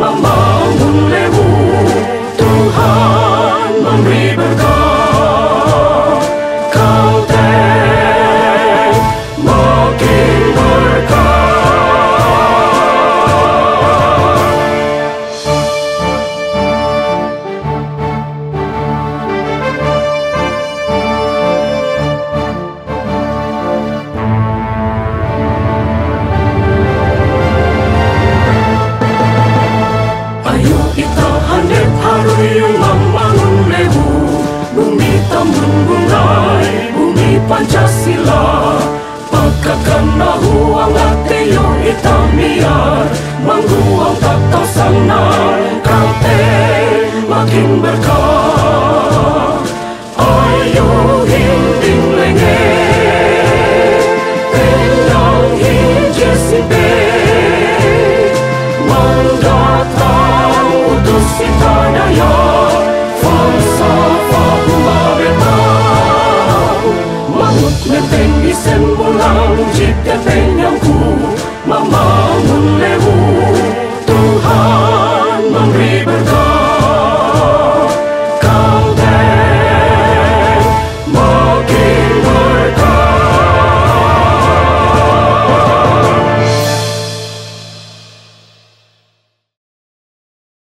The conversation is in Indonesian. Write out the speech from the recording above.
membangun lewu. Tuhan memberi berkat, Kalteng makin berkat. Ayo kita handap haruyung membangun lewu. Bumi tambun bungai, bumi Pancasila. Pekatkan nahu angkat teyo ita miar, mangguang tak tahu sanang, Kalteng makin berkah. Ayo hinding lenge, tendang hinje simpe, mendatang utus kita daya.